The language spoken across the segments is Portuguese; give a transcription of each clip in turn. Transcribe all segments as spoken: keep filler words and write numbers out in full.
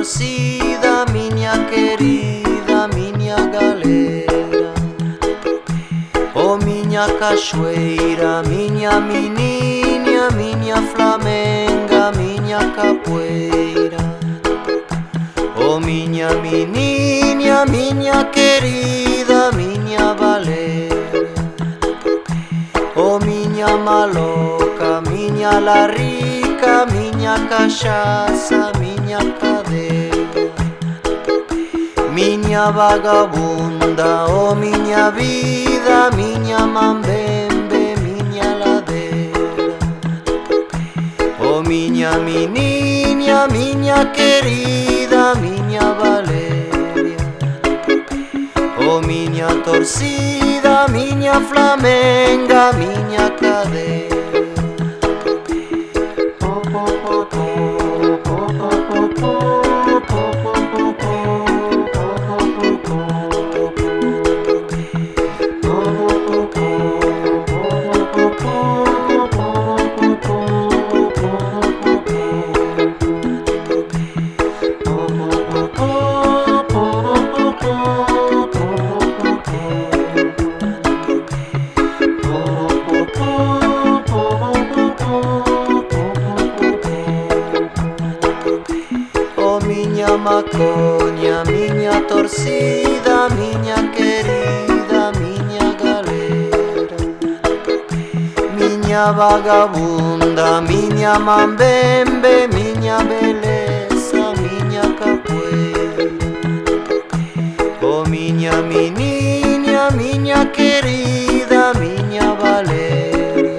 torcida, minha querida, minha galera. Oh minha cachoeira, minha menina, minha flamenga, minha capoeira. Oh minha menina, minha querida, minha baleira. Oh minha maloca, minha larica, minha cachaça, minha cadeira. Minha vagabunda, oh minha vida, minha mambembe, minha ladeira. Oh minha menina, minha querida, minha Valéria. Oh minha torcida, minha flamenga, minha cadeira. Minha maconha, minha torcida, minha querida, minha galera. Minha vagabunda, minha mambembe, minha beleza, minha capoeira. Oh minha menina, minha querida, minha Valéria.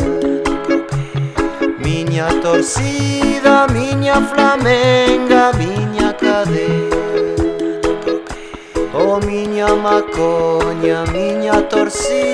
Minha torcida, minha flamenga, minha cadeira. Oh minha maconha, minha torcida.